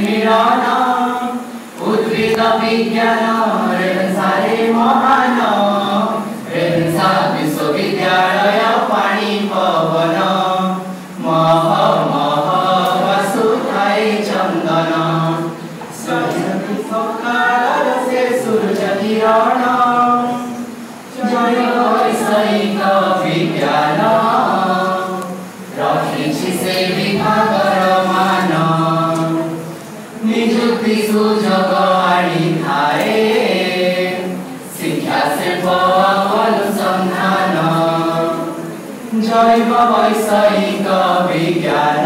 मिलन उद्भिद विज्ञान रेभेन्सारे महान रेभेन्सा विश्वविद्यालय पानी पवन मह मह वसुधाय चंदन सकाल से सूरज किरण जय वैषयिक विज्ञान रखिछि से विभागर मान निजुक्ति सुजोग आनी थाए शिक्षा शिल्प अनुसंधान जैव वैषयिक विज्ञान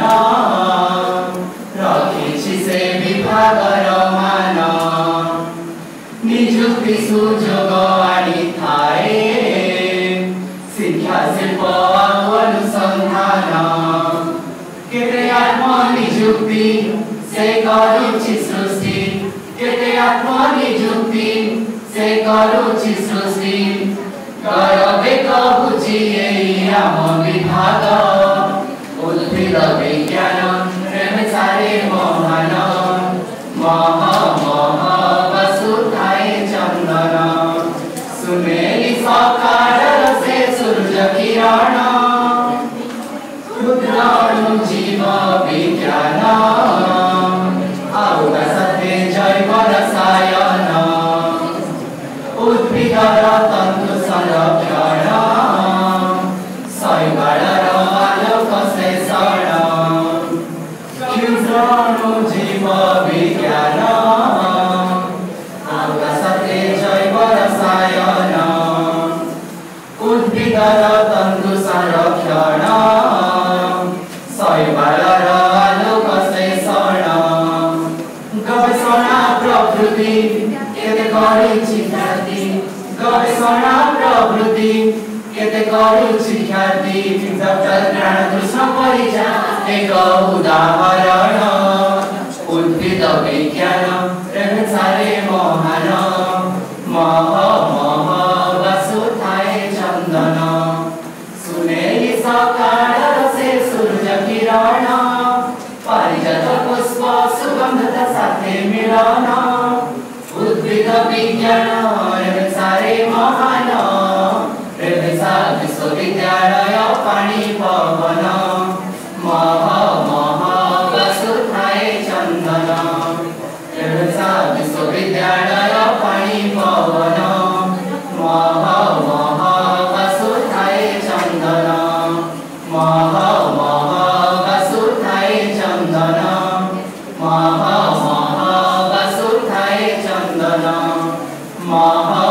रखिछि से विभागर मान निजुक्ति सुजोग आनी थाए शिक्षा शिल्प अनुसंधान केते आत्मनिजुक्ति से करुछि सृष्टि केते आत्मनिजुक्ति से करुछि सृष्टि करबे कहुछि एई आम विभाग उद्भिद विज्ञान रेभेन्सारे महान मह मह वसुधाय चंदन सुनेली सकाळ से सूरज किरण क्षुद्र जीव विज्ञान आउगासते जैव रसायन उद्भिदर तंतु संरक्षण शैवालर आलोक शेषण क्षुद्र जीव विज्ञान आउगासते जैव रसायन उद्भिदर तंतु संरक्षण शैवालर आलोक शेषण गवेषणा प्रवृत्ति केते करिछि ख्याति गवेषणा प्रवृत्ति केते करिछि ख्याति डॉक्टर ज्ञानकृष्ण परिजा एक उदाहरण उद्भिद विज्ञान रेभेन्सारे महान मह मह वसुधाय चंदन सुनेली सकाळ से सूरज किरण पारिजात पुष्प सुगंधता साथे मिलन उद्भिद विज्ञान रेभेन्सारे महान रेभेन्सा विश्वविद्यालय पानी पवन मह मह वसुधाय चंदन रेभेन्सा विश्वविद्यालय पानी पवन मह मह वसुधाय चंदन मह मह वसुधाय चंदन मह मह वसुधाय चंदन मह